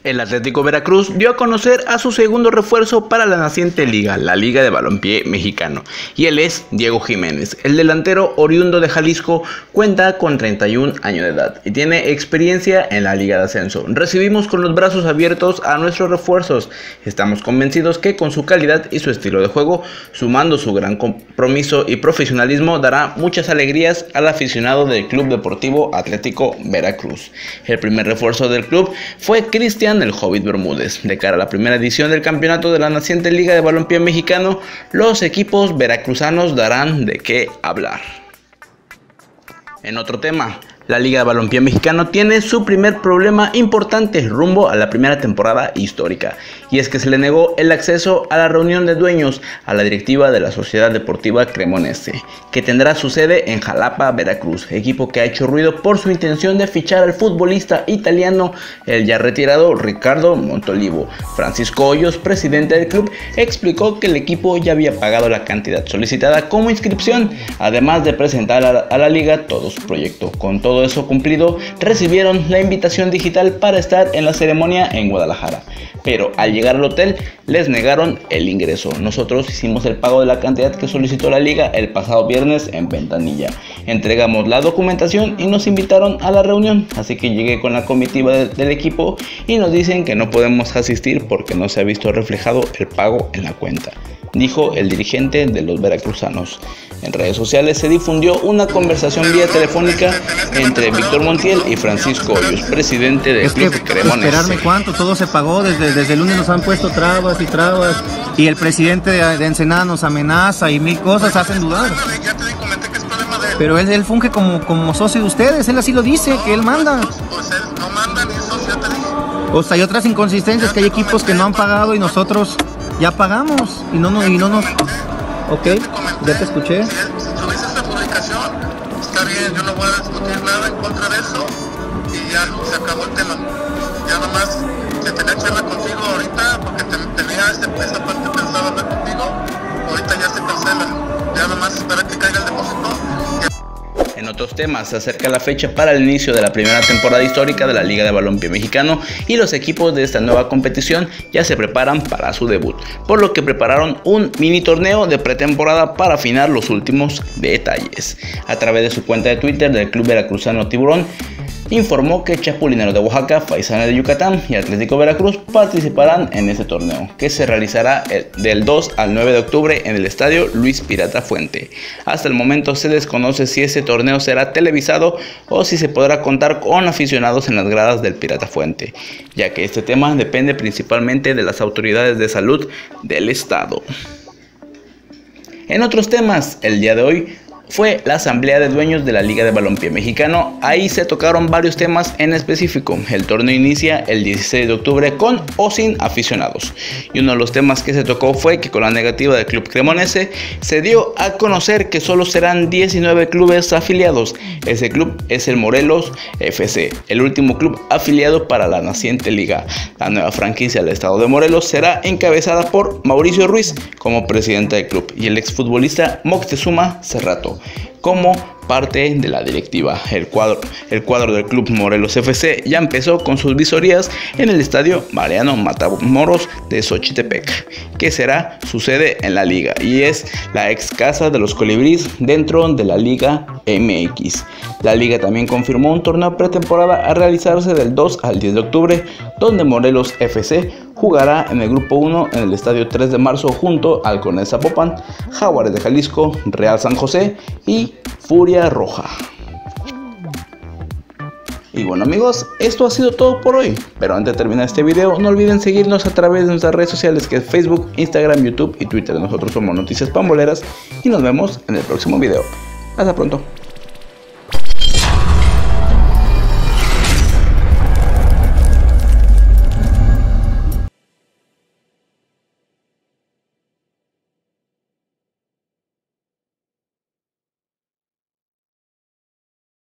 El Atlético Veracruz dio a conocer a su segundo refuerzo para la naciente liga, la Liga de Balompié Mexicano, y él es Diego Jiménez. El delantero oriundo de Jalisco cuenta con 31 años de edad y tiene experiencia en la Liga de Ascenso. Recibimos con los brazos abiertos a nuestros refuerzos. Estamos convencidos que con su calidad y su estilo de juego, sumando su gran compromiso y profesionalismo, dará muchas alegrías al aficionado del Club Deportivo Atlético Veracruz. El primer refuerzo del club fue Cristian el Hobbit Bermúdez. De cara a la primera edición del campeonato de la naciente Liga de Balompié Mexicano, los equipos veracruzanos darán de qué hablar. En otro tema, la Liga de Balompié Mexicano tiene su primer problema importante rumbo a la primera temporada histórica, y es que se le negó el acceso a la reunión de dueños a la directiva de la Sociedad Deportiva Cremonese, que tendrá su sede en Jalapa, Veracruz, equipo que ha hecho ruido por su intención de fichar al futbolista italiano, el ya retirado Ricardo Montolivo. Francisco Hoyos, presidente del club, explicó que el equipo ya había pagado la cantidad solicitada como inscripción, además de presentar a la liga todo su proyecto. Con todo eso cumplido, recibieron la invitación digital para estar en la ceremonia en Guadalajara, pero al llegar al hotel les negaron el ingreso. Nosotros hicimos el pago de la cantidad que solicitó la liga el pasado viernes en Ventanilla. Entregamos la documentación y nos invitaron a la reunión, así que llegué con la comitiva del equipo y nos dicen que no podemos asistir porque no se ha visto reflejado el pago en la cuenta, dijo el dirigente de los veracruzanos. En redes sociales se difundió una conversación vía telefónica entre Víctor Montiel y Francisco Hoyos, presidente del club Cremonese. Esperarme cuánto, todo se pagó, desde el lunes nos han puesto trabas y trabas, y el presidente de Ensenada nos amenaza y mil cosas hacen dudar. Ya te comenté que es problema de él. Pero él funge como socio de ustedes, él así lo dice, que él manda. Pues él no manda ni socio, ya te dije. O sea, hay otras inconsistencias, que hay equipos que no han pagado y nosotros ya pagamos y no nos... Ok, ya te escuché. Si subiste esta publicación, está bien, yo no voy a discutir nada en contra de eso y ya se acabó el tema. Ya nomás que tenía charla contigo ahorita porque tenía esa parte pensada hablar contigo, ahorita ya se cancela. Ya nomás espera que caiga el depósito. En otros temas, se acerca la fecha para el inicio de la primera temporada histórica de la Liga de Balompié Mexicano y los equipos de esta nueva competición ya se preparan para su debut, por lo que prepararon un mini torneo de pretemporada para afinar los últimos detalles. A través de su cuenta de Twitter del club veracruzano Tiburón, informó que Chapulines de Oaxaca, Faisanes de Yucatán y Atlético Veracruz participarán en este torneo, que se realizará del 2 al 9 de octubre en el estadio Luis Pirata Fuente. Hasta el momento se desconoce si ese torneo será televisado o si se podrá contar con aficionados en las gradas del Pirata Fuente, ya que este tema depende principalmente de las autoridades de salud del estado. En otros temas, el día de hoy fue la asamblea de dueños de la Liga de Balompié Mexicano. Ahí se tocaron varios temas en específico. El torneo inicia el 16 de octubre con o sin aficionados, y uno de los temas que se tocó fue que con la negativa del club Cremonese se dio a conocer que solo serán 19 clubes afiliados. Ese club es el Morelos FC, el último club afiliado para la naciente liga. La nueva franquicia del estado de Morelos será encabezada por Mauricio Ruiz como presidente del club y el exfutbolista Moctezuma Cerrato como parte de la directiva. El cuadro del club Morelos FC ya empezó con sus visorías en el estadio Mariano Matamoros de Xochitepec, que será su sede en la liga y es la ex casa de los Colibríes dentro de la Liga MX. La liga también confirmó un torneo pretemporada a realizarse del 2 al 10 de octubre, donde Morelos FC jugará en el grupo 1 en el estadio 3 de marzo junto al Conesa Zapopan, Jaguares de Jalisco, Real San José y Furia Roja. Y bueno amigos, esto ha sido todo por hoy, pero antes de terminar este video no olviden seguirnos a través de nuestras redes sociales, que es Facebook, Instagram, YouTube y Twitter. Nosotros somos Noticias Pamboleras y nos vemos en el próximo video. Hasta pronto.